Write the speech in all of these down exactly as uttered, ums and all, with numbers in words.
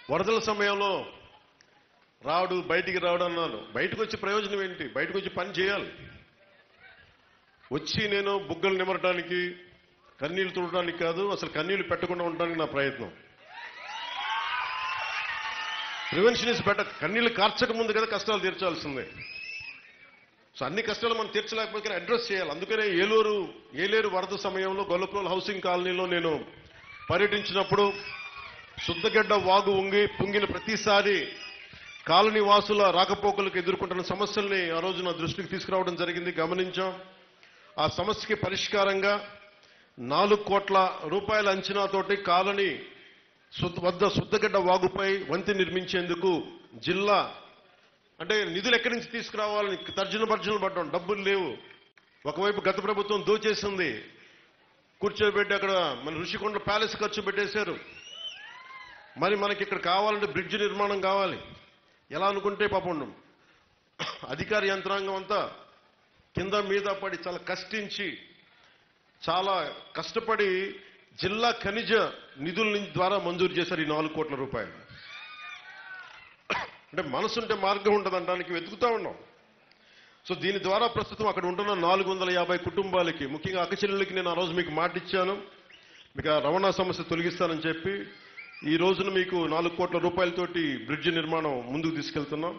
వరదల సమయంలో రాడు బయటికి రావడం అన్నాను. బయటకు వచ్చి ప్రయోజనం ఏంటి? బయటకు వచ్చి పని చేయాలి. వచ్చి నేను బుగ్గలు నిమరడానికి కన్నీళ్లు తుడడానికి కాదు, అసలు కన్నీళ్లు పెట్టకుండా ఉండడానికి నా ప్రయత్నం. Prevention is better. కన్నీళ్లు కార్చక ముందు కదా కష్టాలు తీర్చాల్సిందే. సో అన్ని కష్టాలు మనం తీర్చలేకపోతే అడ్రస్ చేయాలి. అందుకనే ఏలూరు ఏలేరు వరద సమయంలో గొల్లప్రోలు హౌసింగ్ కాలనీలో నేను పర్యటించినప్పుడు శుద్ధగడ్డ వాగు ఉంగి పొంగిన ప్రతిసారి కాలనీ వాసుల రాకపోకలకు ఎదుర్కొంటున్న సమస్యల్ని ఆ రోజు నా దృష్టికి తీసుకురావడం జరిగింది, గమనించాం. ఆ సమస్యకి పరిష్కారంగా నాలుగు కోట్ల రూపాయల అంచనాతోటి కాలనీ వద్ద శుద్ధగడ్డ వాగుపై వంతెన నిర్మించేందుకు జిల్లా అంటే నిధులు ఎక్కడి నుంచి తీసుకురావాలని తర్జన భర్జనలు పడ్డాం. డబ్బులు లేవు. ఒకవైపు గత ప్రభుత్వం దోచేసింది, కూర్చోబెట్టి అక్కడ మన ఋషికొండ ప్యాలెస్ ఖర్చు పెట్టేశారు. మరి మనకి ఇక్కడ కావాలంటే బ్రిడ్జ్ నిర్మాణం కావాలి. ఎలా అనుకుంటే పాపం అధికార యంత్రాంగం అంతా కింద మీద పడి చాలా కష్టించి చాలా కష్టపడి జిల్లా ఖనిజ నిధుల ద్వారా మంజూరు చేశారు ఈ నాలుగు కోట్ల రూపాయలు. అంటే మనసుంటే మార్గం ఉంటుందనడానికి వెతుకుతా ఉన్నాం. సో దీని ద్వారా ప్రస్తుతం అక్కడ ఉంటున్న నాలుగు వందల యాభై కుటుంబాలకి, ముఖ్యంగా అక్కచెల్లెలకి నేను ఆ రోజు మీకు మాట ఇచ్చాను, మీకు ఆ రవాణా సమస్య తొలగిస్తానని చెప్పి ఈ రోజున మీకు నాలుగు కోట్ల రూపాయలతోటి బ్రిడ్జ్ నిర్మాణం ముందుకు తీసుకెళ్తున్నాం.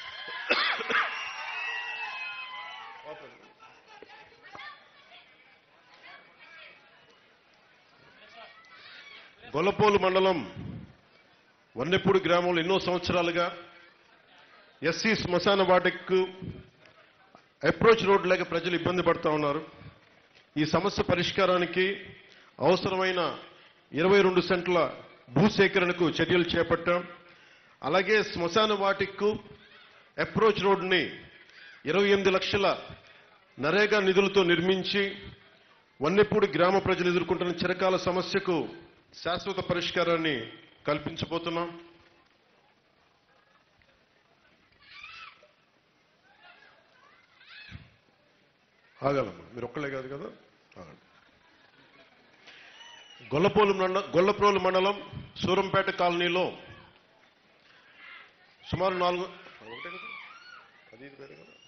గొల్లప్రోలు మండలం వన్నెపూడి గ్రామంలో ఎన్నో సంవత్సరాలుగా ఎస్సీ శ్మశాన వాటికు అప్రోచ్ రోడ్ లేక ప్రజలు ఇబ్బంది పడుతూ ఉన్నారు. ఈ సమస్య పరిష్కారానికి అవసరమైన ఇరవై రెండు సెంట్ల భూసేకరణకు చర్యలు చేపట్టాం. అలాగే శ్మశాన వాటికు అప్రోచ్ రోడ్ని ఇరవై ఎనిమిది లక్షల నరేగా నిధులతో నిర్మించి వన్నెపూడి గ్రామ ప్రజలు ఎదుర్కొంటున్న చిరకాల సమస్యకు శాశ్వత పరిష్కారాన్ని కల్పించబోతున్నాం. ఆగాలమ్మా, మీరు ఒక్కలే కాదు కదా, ఆగండి. గొల్లప్రోలు మండలం గొల్లప్రోలు మండలం సూరంపేట కాలనీలో సుమారు నాలుగు ఒకటే కదా అది ఇది పేరు కదా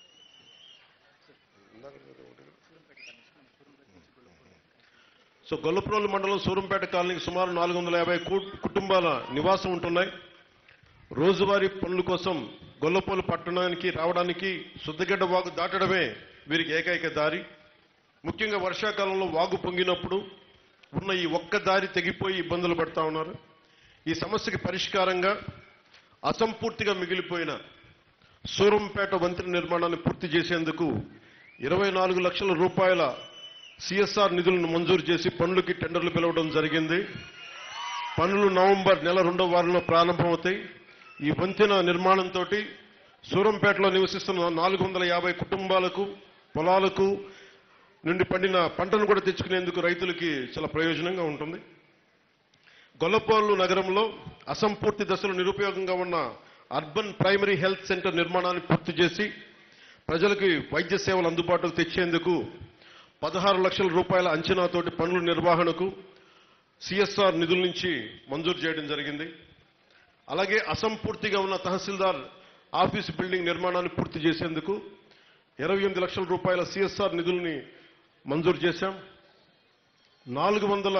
సో గొల్లప్రోలు మండలం సూరంపేట కాలనీకి సుమారు నాలుగు వందల యాభై కుటుంబాల నివాసం ఉంటున్నాయి. రోజువారీ పనుల కోసం గొల్లప్రోలు పట్టణానికి రావడానికి శుద్ధగడ్డ వాగు దాటడమే వీరికి ఏకైక దారి. ముఖ్యంగా వర్షాకాలంలో వాగు పొంగినప్పుడు ఉన్న ఈ ఒక్క దారి తెగిపోయి ఇబ్బందులు పడుతూ ఉన్నారు. ఈ సమస్యకి పరిష్కారంగా అసంపూర్తిగా మిగిలిపోయిన సూరంపేట వంతెన నిర్మాణాన్ని పూర్తి చేసేందుకు ఇరవై నాలుగు లక్షల రూపాయల సిఎస్ఆర్ నిధులను మంజూరు చేసి పనులకి టెండర్లు పిలవడం జరిగింది. పనులు నవంబర్ నెల రెండవ వారంలో ప్రారంభమవుతాయి. ఈ వంతెన నిర్మాణంతో సూరంపేటలో నివసిస్తున్న నాలుగు వందల యాభై కుటుంబాలకు పొలాలకు నుండి పండిన పంటను కూడా తెచ్చుకునేందుకు రైతులకి చాలా ప్రయోజనంగా ఉంటుంది. గొల్లప్రోలు నగరంలో అసంపూర్తి దశలో నిరుపయోగంగా ఉన్న అర్బన్ ప్రైమరీ హెల్త్ సెంటర్ నిర్మాణాన్ని పూర్తి చేసి ప్రజలకు వైద్య సేవలు అందుబాటులోకి తెచ్చేందుకు పదహారు లక్షల రూపాయల అంచనాతోటి పనుల నిర్వహణకు సిఎస్ఆర్ నిధుల నుంచి మంజూరు చేయడం జరిగింది. అలాగే అసంపూర్తిగా ఉన్న తహసీల్దార్ ఆఫీస్ బిల్డింగ్ నిర్మాణాన్ని పూర్తి చేసేందుకు ఇరవై ఎనిమిది లక్షల రూపాయల సిఎస్ఆర్ నిధుల్ని మంజూరు చేశాం. నాలుగు వందల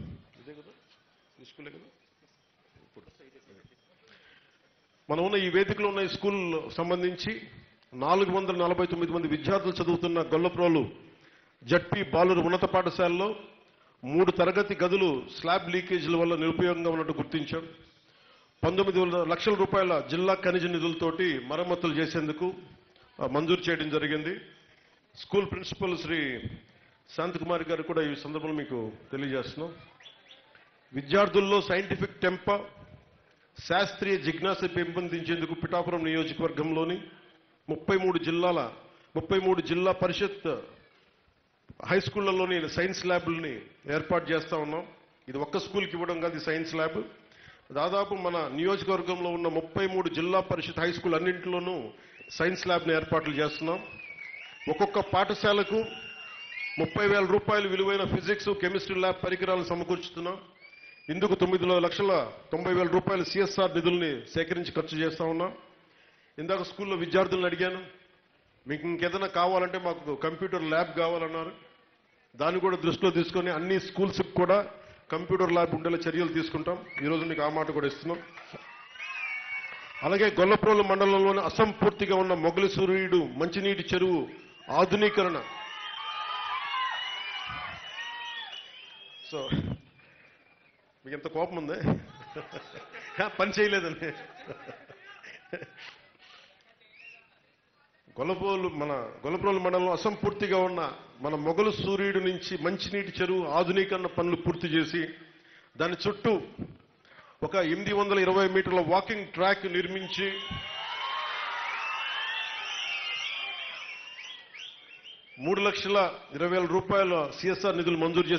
మనం ఉన్న ఈ వేదికలో ఉన్న ఈ స్కూల్ సంబంధించి నాలుగు వందల నలభై తొమ్మిది మంది విద్యార్థులు చదువుతున్న గొల్లప్రోలు జడ్పీ బాలుర ఉన్నత పాఠశాలలో మూడు తరగతి గదులు స్లాబ్ లీకేజీల వల్ల నిరుపయోగంగా ఉన్నట్టు గుర్తించాం. పంతొమ్మిది లక్షల రూపాయల జిల్లా ఖనిజ నిధులతోటి మరమ్మతులు చేసేందుకు మంజూరు చేయడం జరిగింది. స్కూల్ ప్రిన్సిపల్ శ్రీ శాంతకుమారి గారు కూడా ఈ సందర్భంలో మీకు తెలియజేస్తున్నాం. విద్యార్థుల్లో సైంటిఫిక్ టెంప శాస్త్రీయ జిజ్ఞాస పెంపొందించేందుకు పిఠాపురం నియోజకవర్గంలోని ముప్పై మూడు జిల్లాల ముప్పై మూడు జిల్లా పరిషత్ హై స్కూళ్లలోని సైన్స్ ల్యాబ్లని ఏర్పాటు చేస్తా ఉన్నాం. ఇది ఒక్క స్కూల్కి ఇవ్వడం కాదు ఈ సైన్స్ ల్యాబ్. దాదాపు మన నియోజకవర్గంలో ఉన్న ముప్పై మూడు జిల్లా పరిషత్ హై స్కూల్ అన్నింటిలోనూ సైన్స్ ల్యాబ్ని ఏర్పాట్లు చేస్తున్నాం. ఒక్కొక్క పాఠశాలకు ముప్పై వేల రూపాయలు విలువైన ఫిజిక్స్ కెమిస్ట్రీ ల్యాబ్ పరికరాలు సమకూర్చుతున్నాం. ఇందుకు తొమ్మిది లక్షల తొంభై వేల రూపాయల సిఎస్ఆర్ నిధుల్ని సేకరించి ఖర్చు చేస్తా ఉన్నాం. ఇందాక స్కూల్లో విద్యార్థులను అడిగాను, మీకు ఇంకేదైనా కావాలంటే మాకు కంప్యూటర్ ల్యాబ్ కావాలన్నారు. దాన్ని కూడా దృష్టిలో తీసుకొని అన్ని స్కూల్స్కి కూడా కంప్యూటర్ ల్యాబ్ ఉండేలా చర్యలు తీసుకుంటాం. ఈరోజు మీకు ఆ మాట కూడా ఇస్తున్నాం. అలాగే గొల్లప్రోలు మండలంలోని అసంపూర్తిగా ఉన్న మొగలి సూర్యుడు మంచినీటి చెరువు ఆధునీకరణ. సో మీకు ఎంత కోపం ఉంది, పని చేయలేదని. గొల్లప్రోలు మన గొల్లప్రోలు మండలంలో అసంపూర్తిగా ఉన్న మన మొగలు సూర్యుడు నుంచి మంచినీటి చెరువు ఆధునీకరణ పనులు పూర్తి చేసి దాని చుట్టూ ఒక ఎనిమిది వందల ఇరవై మీటర్ల వాకింగ్ ట్రాక్ నిర్మించి మూడు లక్షల ఇరవై వేల రూపాయల సిఎస్ఆర్ నిధులు మంజూరు చేసి